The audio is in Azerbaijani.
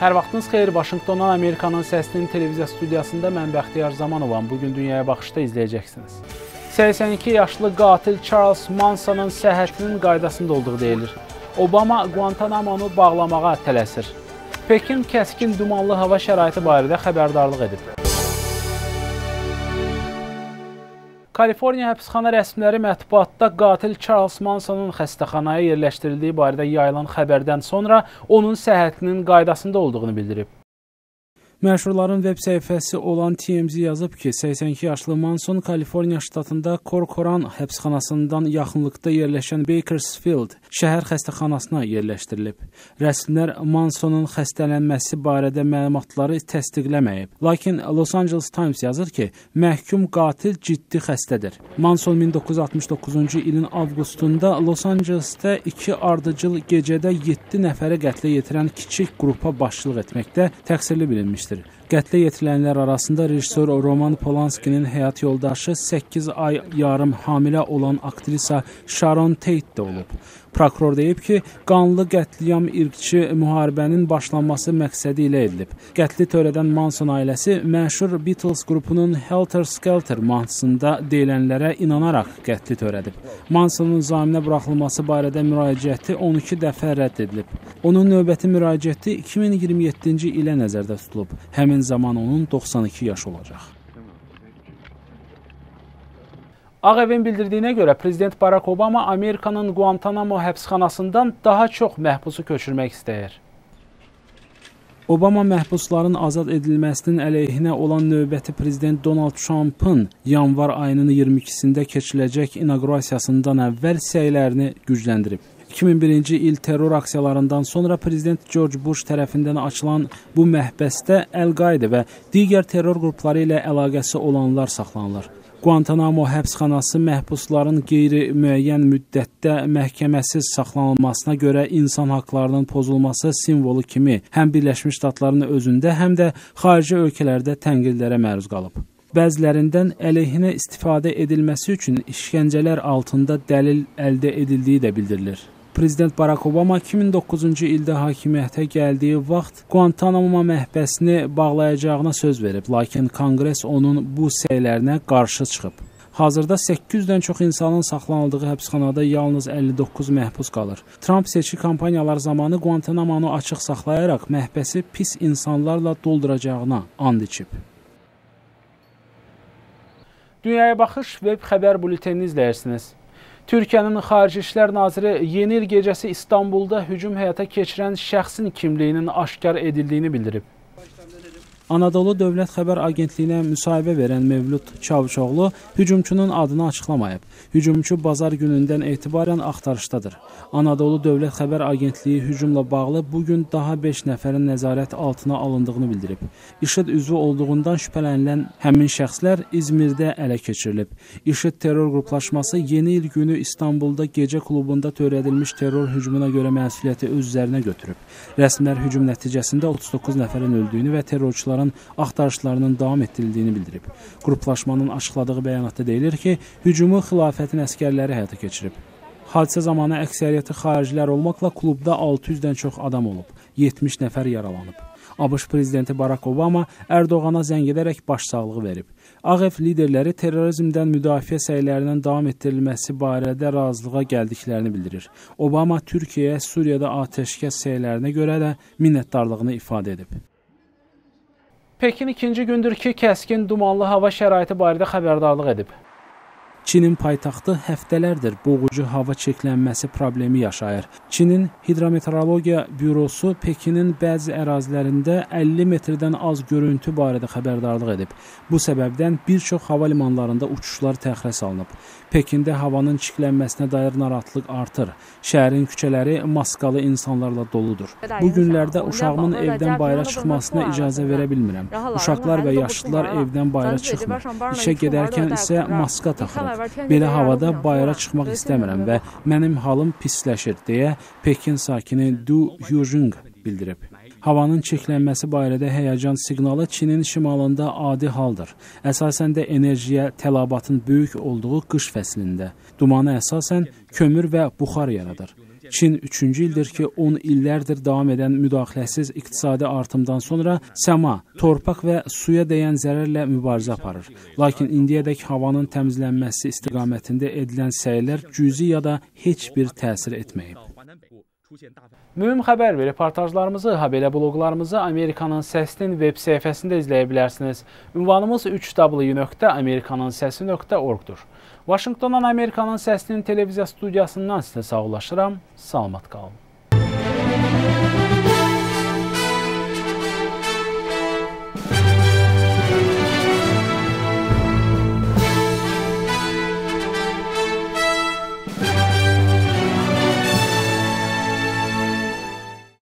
Hər vaxtınız xeyir, Vaşinqtondan Amerikanın Səsinin televiziya studiyasında mən Bəxtiyar Zamanovam. Bugün Dünyaya Baxışda izləyəcəksiniz. 82 yaşlı qatil Charles Manson'un səhhətinin qaydasında olduğu deyilir. Obama Guantanamo-nu bağlamağa tələsir. Pekin kəskin dumanlı hava şəraiti barədə xəbərdarlıq edib. Kaliforniya həbsxana rəsmiləri mətbuatda qatil Charles Manson'un xəstəxanaya yerləşdirildiyi barədə yayılan xəbərdən sonra onun səhhətinin qaydasında olduğunu bildirib. Məşhurların veb səhifəsi olan TMZ yazıb ki, 82 yaşlı Manson Kaliforniya ştatında Corcoran həbsxanasından yaxınlıqda yerləşən Bakersfield şəhər xəstəxanasına yerləşdirilib. Rəsmilər Mansonun xəstələnməsi barədə məlumatları təsdiqləməyib. Lakin Los Angeles Times yazır ki, məhkum qatil ciddi xəstədir. Manson 1969-cu ilin avqustunda Los Angelesdə 2 ardıcıl gecədə 7 nəfərə qətlə yetirən kiçik qrupa başçılıq etməkdə təqsirli bilinmişdir. Qətlə yetirilənlər arasında rejissor Roman Polanski'nin həyat yoldaşı 8 ay yarım hamilə olan aktrisa Sharon Tate də olub. Prokuror deyib ki, qanlı qətliyam irqçi müharibənin başlanması məqsədi ilə edilib. Qətli törədən Manson ailəsi məşhur Beatles qrupunun Helter Skelter mahnısında deyilənlərə inanaraq qətli törədib. Mansonun zaminə buraxılması barədə müraciəti 12 dəfə rədd edilib. Onun növbəti müraciəti 2027-ci ilə nəzərdə tutulub. Həmin zaman onun 92 yaşı olacaq. Ağ Evin bildirdiyinə görə Prezident Barack Obama Amerikanın Guantanamo həbsxanasından daha çox məhbusu köçürmək istəyir. Obama məhbusların azad edilməsinin əleyhinə olan növbəti Prezident Donald Trump'ın yanvar ayının 22-sində keçiriləcək inaugurasiyasından əvvəl səylərini gücləndirib. 2001-ci il terror aksiyalarından sonra Prezident George Bush tərəfindən açılan bu məhbəsdə Əl-Qaida və digər terror qrupları ilə əlaqəsi olanlar saxlanılır. Guantanamo həbsxanası məhbusların qeyri-müəyyən müddətdə məhkəməsiz saxlanılmasına görə insan haqlarının pozulması simvolu kimi həm Birləşmiş Ştatların özündə, həm də xarici ölkələrdə tənqidlərə məruz qalıb. Bəzilərindən əleyhinə istifadə edilməsi üçün işgəncələr altında dəlil əldə edildiyi də bildirilir. Prezident Barack Obama 2009-cu ildə hakimiyyətə gəldiyi vaxt Guantanamo məhbəsini bağlayacağına söz verib, lakin Konqres onun bu səylərinə qarşı çıxıb. Hazırda 800-dən çox insanın saxlanıldığı həbsxanada yalnız 59 məhbus qalır. Trump seçki kampaniyalar zamanı Guantanamo-nu açıq saxlayaraq məhbəsi pis insanlarla dolduracağına and içib. Dünyaya Baxış web xəbər bültenini izləyirsiniz. Türkiyənin Xarici İşlər Naziri Yeni il gecəsi İstanbulda hücum həyata keçirən şəxsin kimliyinin aşkar edildiyini bildirib. Anadolu Dövlət Xəbər Agentliyinə müsahibə verən Mevlud Çavuşoğlu hücumçunun adını açıqlamayıb. Hücumçu bazar günündən etibarən axtarışdadır. Anadolu Dövlət Xəbər Agentliyi hücumla bağlı bugün daha 5 nəfərin nəzarət altına alındığını bildirib. IŞİD üzvü olduğundan şübhələnilən həmin şəxslər İzmirdə ələ keçirilib. IŞİD terror qruplaşması Yeni il günü İstanbulda gecə klubunda törədilmiş terror hücumuna görə məsuliyyəti öz üzərinə götürüb. Rəsmilər hücum nəticəsində 39 nəfərin öldüyünü və terrorçuların axtarışlarının davam etdirildiyini bildirib. Qruplaşmanın açıqladığı bəyanatda deyilir ki, hücumu xilafətin əskərləri həyata keçirib. Hadisə zamanı əksəriyyəti xaricilər olmaqla klubda 600-dən çox adam olub, 70 nəfər yaralanıb. ABŞ prezidenti Barack Obama Ərdoğana zəng edərək başsağlığı verib. Ağ Ev liderləri terrorizmdən müdafiə səylərinin davam etdirilməsi barədə razılığa gəldiklərini bildirir. Obama Türkiyəyə Suriyada atəşkəs səylərinə görə də minnətdarlığını ifadə edib. Pekin ikinci gündür ki, kəskin dumanlı hava şəraiti barədə xəbərdarlıq edib. Çinin paytaxtı həftələrdir boğucu hava çirklənməsi problemi yaşayır. Çinin Hidrometeorologiya Bürosu Pekinin bəzi ərazilərində 50 metrdən az görüntü barədə xəbərdarlıq edib. Bu səbəbdən bir çox hava limanlarında uçuşlar təxirə salınıb. Pekində havanın çirklənməsinə dair narahatlıq artır. Şəhərin küçələri maskalı insanlarla doludur. Bu günlərdə uşağımın evdən bayıra çıxmasına icazə verə bilmirəm. Uşaqlar və yaşlılar evdən bayıra çıxmır. İşə gedərkən isə maska taxırıq. Belə havada bayıra çıxmaq istəmirəm və mənim halım pisləşir, deyə Pekin sakini Du Yujing bildirib. Havanın çirklənməsi barədə həyəcan siqnalı Çinin şimalında adi haldır. Əsasən də enerjiyə tələbatın böyük olduğu qış fəslində. Dumanı əsasən kömür və buxar yaradır. Çin 3-cü ildir ki, 10 illərdir davam edən müdaxiləsiz iqtisadi artımdan sonra səma, torpaq və suya dəyən zərərlə mübarizə aparır. Lakin indiyədək havanın təmizlənməsi istiqamətində edilən səylər cüzi ya da heç bir təsir etməyib. Mühüm xəbər və reportajlarımızı, habelə bloqlarımızı Amerikanın Səsinin web səhifəsində izləyə bilərsiniz. Ünvanımız 3w.amerikanansesi.org-dur. Vaşinqtondan Amerikanın Səsinin televiziya studiyasından sizə sağollaşıram. Salamat qalın.